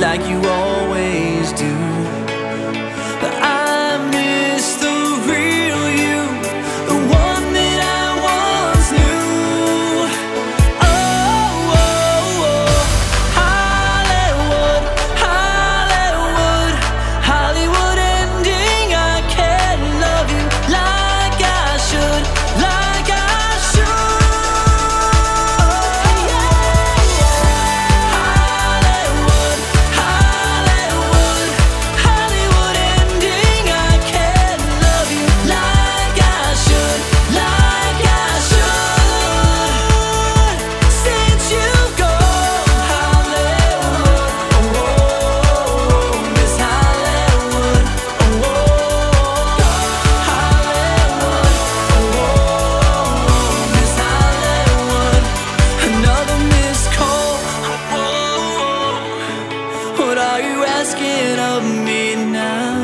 like you always do. But I miss the real you, the one that I once knew. Oh, oh, oh. Hollywood, Hollywood, Hollywood ending. I can't love you like I should, like I should. Hollywood, Hollywood, Hollywood ending. I can't love you like I should, like I should. Since you've gone, Hollywood, oh, Miss Hollywood, oh, Hollywood, oh, Miss Hollywood. Another missed call, oh, what are you asking of me now?